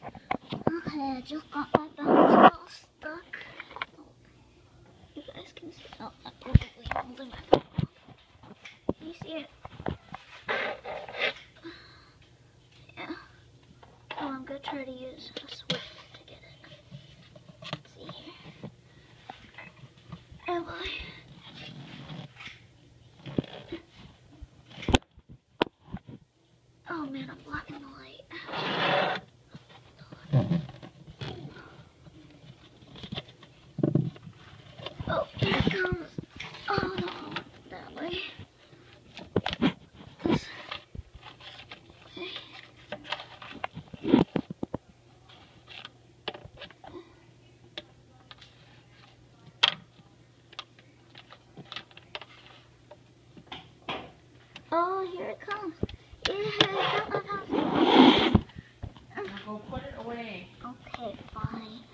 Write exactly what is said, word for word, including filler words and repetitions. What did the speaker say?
Okay, I just got my bouncy ball stuck. Oh, you guys can see. Oh, I'm probably holding my phone. Can you see it? Yeah. Oh, I'm gonna try to use a switch to get it. Let's see here. Am I? Oh man, I'm blocking the light. Oh, here it comes. Oh no, that way. This way. Oh, here it comes. Yeah, I got my bouncy ball. Now go put it away. Okay, fine.